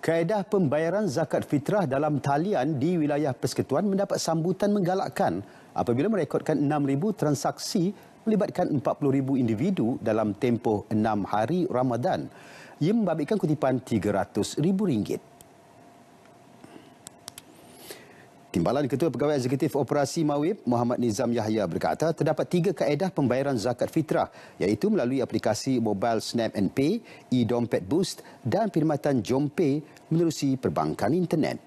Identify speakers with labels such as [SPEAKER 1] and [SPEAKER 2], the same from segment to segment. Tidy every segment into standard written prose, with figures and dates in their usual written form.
[SPEAKER 1] Kaedah pembayaran zakat fitrah dalam talian di wilayah Persekutuan mendapat sambutan menggalakkan apabila merekodkan 6,000 transaksi melibatkan 40,000 individu dalam tempoh 6 hari Ramadan. Ia membabitkan kutipan RM300,000. Timbalan Ketua Pegawai Eksekutif Operasi Mawib, Muhammad Nizam Yahya berkata terdapat 3 kaedah pembayaran zakat fitrah iaitu melalui aplikasi Mobile Snap and Pay, e-Dompet Boost dan perkhidmatan JomPay menerusi perbankan internet.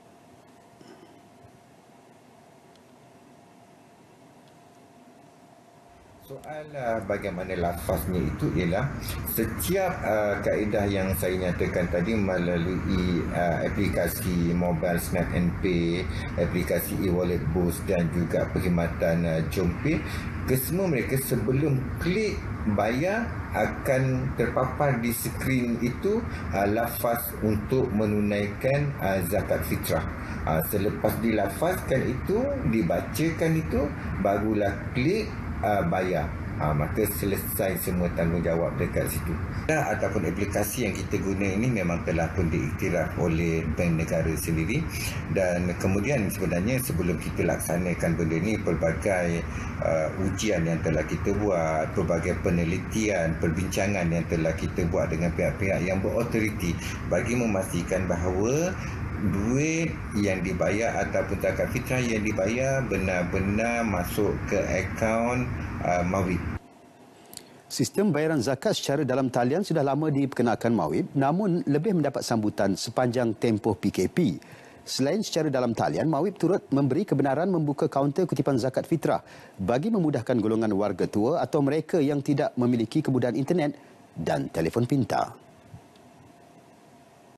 [SPEAKER 2] Soal bagaimana lafaznya itu ialah setiap kaedah yang saya nyatakan tadi melalui aplikasi Mobile Snap and Pay, aplikasi e-Wallet Boost dan juga perkhidmatan JomPay, kesemua mereka sebelum klik bayar akan terpapar di skrin itu lafaz untuk menunaikan zakat fitrah. Selepas dilafazkan itu, dibacakan itu, barulah klik bayar. Maka selesai semua tanggungjawab dekat situ. Ataupun aplikasi yang kita guna ini memang telah pun diiktiraf oleh Bank Negara sendiri, dan kemudian sebenarnya sebelum kita laksanakan benda ini, pelbagai ujian yang telah kita buat, pelbagai penelitian, perbincangan yang telah kita buat dengan pihak-pihak yang berautoriti bagi memastikan bahawa duit yang dibayar ataupun zakat fitrah yang dibayar benar-benar masuk ke akaun Mawib.
[SPEAKER 1] Sistem bayaran zakat secara dalam talian sudah lama diperkenalkan Mawib, namun lebih mendapat sambutan sepanjang tempoh PKP. Selain secara dalam talian, Mawib turut memberi kebenaran membuka kaunter kutipan zakat fitrah bagi memudahkan golongan warga tua atau mereka yang tidak memiliki kemudahan internet dan telefon pintar.